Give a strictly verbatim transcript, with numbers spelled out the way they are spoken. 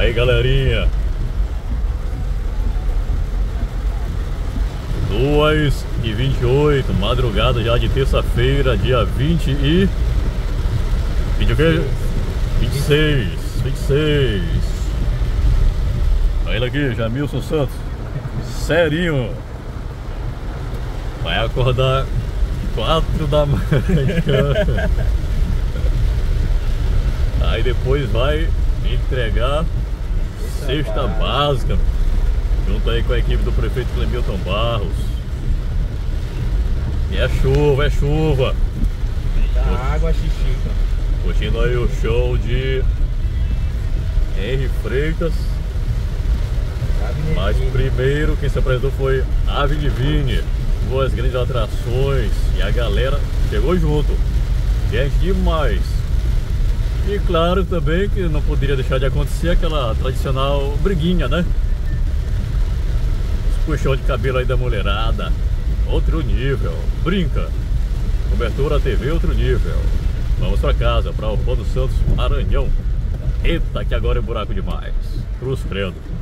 Aí, galerinha, duas e vinte e oito, madrugada já de terça-feira, dia vinte e... vinte o quê? vinte e seis, vinte e seis. Olha ele aqui, Jamilson Santos, serinho. Vai acordar quatro da manhã. Aí depois vai entregar cesta básica, junto aí com a equipe do prefeito Clemilton Barros. E é chuva, é chuva. Muita água, xixi, cara. Curtindo aí o show de Henry Freitas. Mas primeiro quem se apresentou foi Ave Divine, duas grandes atrações, e a galera chegou junto, gente demais. E claro também que não poderia deixar de acontecer aquela tradicional briguinha, né? Os puxão de cabelo aí da mulherada, outro nível, brinca. Cobertura T V, outro nível. Vamos pra casa, pra Urbano Santos, Maranhão. Eita, que agora é buraco demais. Cruz credo.